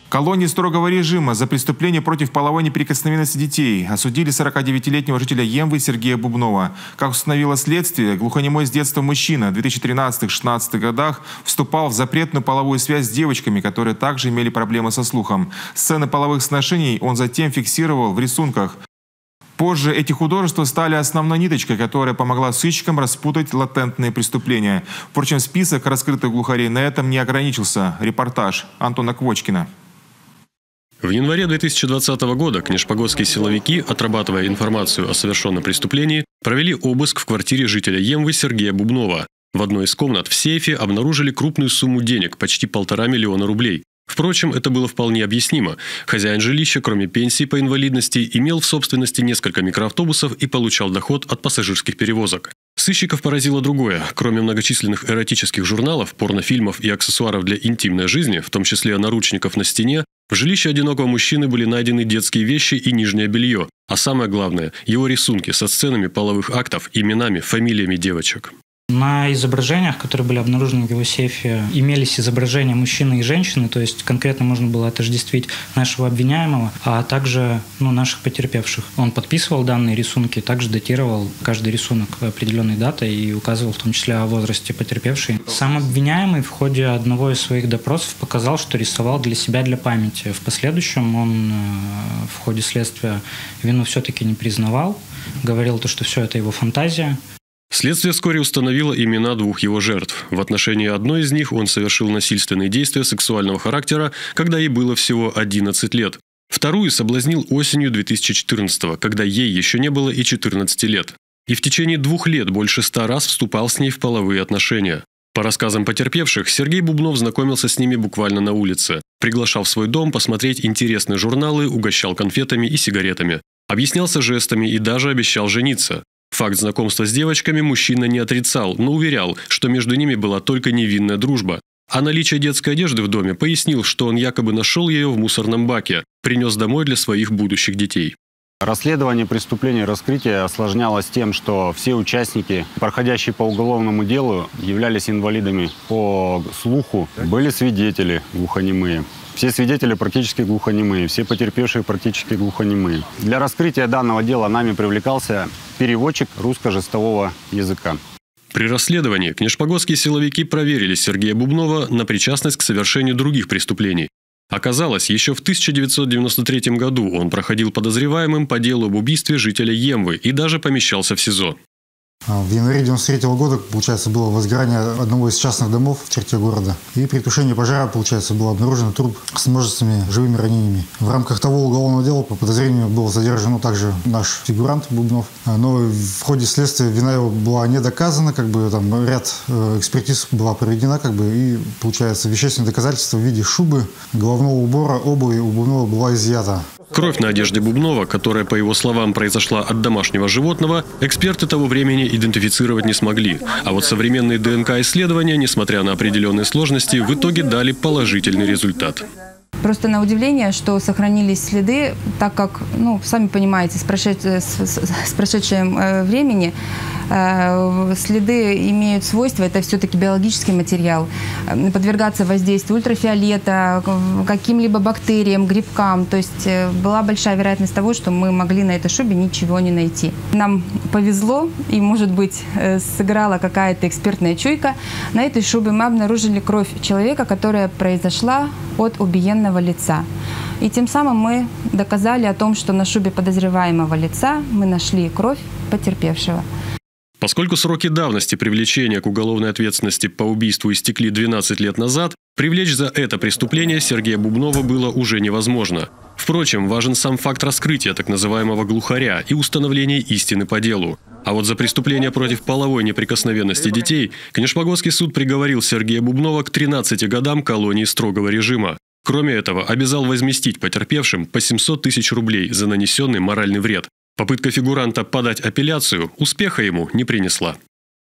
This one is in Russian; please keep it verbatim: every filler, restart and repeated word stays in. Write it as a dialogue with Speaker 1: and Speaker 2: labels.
Speaker 1: Колонии строгого режима за преступление против половой неприкосновенности детей осудили сорокадевятилетнего жителя Емвы Сергея Бубнова. Как установило следствие, глухонемой с детства мужчина в две тысячи тринадцатом — две тысячи шестнадцатом годах вступал в запретную половую связь с девочками, которые также имели проблемы со слухом. Сцены половых сношений он затем фиксировал в рисунках. Позже эти художества стали основной ниточкой, которая помогла сыщикам распутать латентные преступления. Впрочем, список раскрытых глухарей на этом не ограничился. Репортаж Антона Квочкина.
Speaker 2: В январе две тысячи двадцатого года книжпогодские силовики, отрабатывая информацию о совершенном преступлении, провели обыск в квартире жителя Емвы Сергея Бубнова. В одной из комнат в сейфе обнаружили крупную сумму денег, почти полтора миллиона рублей. Впрочем, это было вполне объяснимо. Хозяин жилища, кроме пенсии по инвалидности, имел в собственности несколько микроавтобусов и получал доход от пассажирских перевозок. Сыщиков поразило другое. Кроме многочисленных эротических журналов, порнофильмов и аксессуаров для интимной жизни, в том числе наручников на стене, в жилище одинокого мужчины были найдены детские вещи и нижнее белье. А самое главное – его рисунки со сценами половых актов, именами, фамилиями девочек.
Speaker 3: На изображениях, которые были обнаружены в его сейфе, имелись изображения мужчины и женщины, то есть конкретно можно было отождествить нашего обвиняемого, а также ну, наших потерпевших. Он подписывал данные рисунки, также датировал каждый рисунок определенной датой и указывал в том числе о возрасте потерпевшей. Сам обвиняемый в ходе одного из своих допросов показал, что рисовал для себя, для памяти. В последующем он в ходе следствия вину все-таки не признавал, говорил, то, что все это его фантазия.
Speaker 2: Следствие вскоре установило имена двух его жертв. В отношении одной из них он совершил насильственные действия сексуального характера, когда ей было всего одиннадцать лет. Вторую соблазнил осенью две тысячи четырнадцатого, когда ей еще не было и четырнадцати лет. И в течение двух лет больше ста раз вступал с ней в половые отношения. По рассказам потерпевших, Сергей Бубнов знакомился с ними буквально на улице. Приглашал в свой дом посмотреть интересные журналы, угощал конфетами и сигаретами. Объяснялся жестами и даже обещал жениться. Факт знакомства с девочками мужчина не отрицал, но уверял, что между ними была только невинная дружба. А наличие детской одежды в доме пояснил, что он якобы нашел ее в мусорном баке, принес домой для своих будущих детей.
Speaker 4: Расследование преступления и раскрытие осложнялось тем, что все участники, проходящие по уголовному делу, являлись инвалидами по слуху, были свидетели глухонемые. Все свидетели практически глухонемые, все потерпевшие практически глухонемые. Для раскрытия данного дела нами привлекался переводчик русско-жестового языка.
Speaker 2: При расследовании книжпогодские силовики проверили Сергея Бубнова на причастность к совершению других преступлений. Оказалось, еще в тысяча девятьсот девяносто третьем году он проходил подозреваемым по делу об убийстве жителя Емвы и даже помещался в СИЗО.
Speaker 5: В январе девяносто третьего года, получается, было возгорание одного из частных домов в черте города. И при тушении пожара, получается, был обнаружен труп с множественными живыми ранениями. В рамках того уголовного дела по подозрению был задержан также наш фигурант Бубнов. Но в ходе следствия вина его была не доказана, как бы там ряд экспертиз была проведена, как бы, и, получается, вещественные доказательства в виде шубы, головного убора, обуви у Бубнова была изъята.
Speaker 2: Кровь на одежде Бубнова, которая, по его словам, произошла от домашнего животного, эксперты того времени идентифицировать не смогли. А вот современные ДНК-исследования, несмотря на определенные сложности, в итоге дали положительный результат.
Speaker 6: Просто на удивление, что сохранились следы, так как, ну, сами понимаете, с, прошед... с, с прошедшим э, времени э, следы имеют свойства, это все-таки биологический материал, э, подвергаться воздействию ультрафиолета, каким-либо бактериям, грибкам. То есть э, была большая вероятность того, что мы могли на этой шубе ничего не найти. Нам повезло, и, может быть, э, сыграла какая-то экспертная чуйка. На этой шубе мы обнаружили кровь человека, которая произошла от убиенного лица. И тем самым мы доказали о том, что на шубе подозреваемого лица мы нашли кровь потерпевшего.
Speaker 2: Поскольку сроки давности привлечения к уголовной ответственности по убийству истекли двенадцать лет назад, привлечь за это преступление Сергея Бубнова было уже невозможно. Впрочем, важен сам факт раскрытия так называемого глухаря и установления истины по делу. А вот за преступление против половой неприкосновенности детей Книжпогодский суд приговорил Сергея Бубнова к тринадцати годам колонии строгого режима. Кроме этого, обязал возместить потерпевшим по семьсот тысяч рублей за нанесенный моральный вред. Попытка фигуранта подать апелляцию успеха ему не принесла.